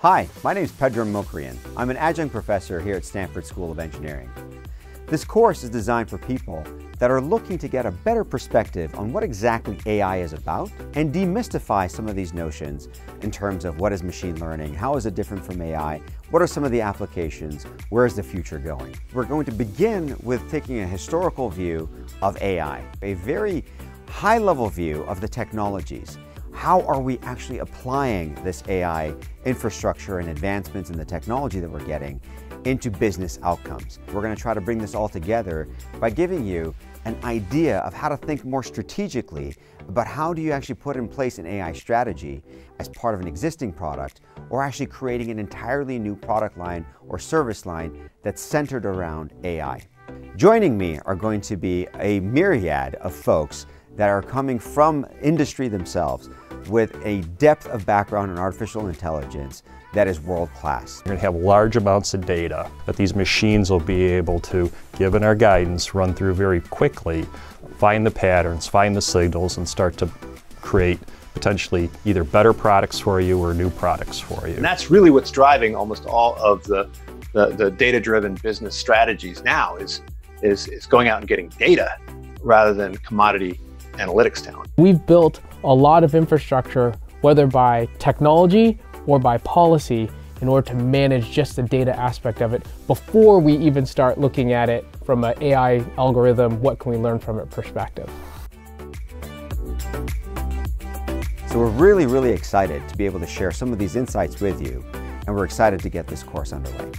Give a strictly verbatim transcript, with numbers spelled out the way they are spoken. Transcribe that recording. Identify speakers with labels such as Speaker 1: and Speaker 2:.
Speaker 1: Hi, my name is Pedram Mokrian. I'm an adjunct professor here at Stanford School of Engineering. This course is designed for people that are looking to get a better perspective on what exactly A I is about and demystify some of these notions in terms of what is machine learning, how is it different from A I, what are some of the applications, where is the future going. We're going to begin with taking a historical view of A I, a very high-level view of the technologies. How are we actually applying this A I infrastructure and advancements in the technology that we're getting into business outcomes? We're going to try to bring this all together by giving you an idea of how to think more strategically about how do you actually put in place an A I strategy as part of an existing product, or actually creating an entirely new product line or service line that's centered around A I. Joining me are going to be a myriad of folks that are coming from industry themselves with a depth of background in artificial intelligence that is world-class.
Speaker 2: We're going to have large amounts of data that these machines will be able to, given our guidance, run through very quickly, find the patterns, find the signals, and start to create potentially either better products for you or new products for you.
Speaker 3: And that's really what's driving almost all of the, the, the data-driven business strategies now is, is, is going out and getting data rather than commodity analytics talent.
Speaker 4: We've built a lot of infrastructure, whether by technology or by policy, in order to manage just the data aspect of it before we even start looking at it from an A I algorithm, what can we learn from it perspective.
Speaker 1: So we're really, really excited to be able to share some of these insights with you, and we're excited to get this course underway.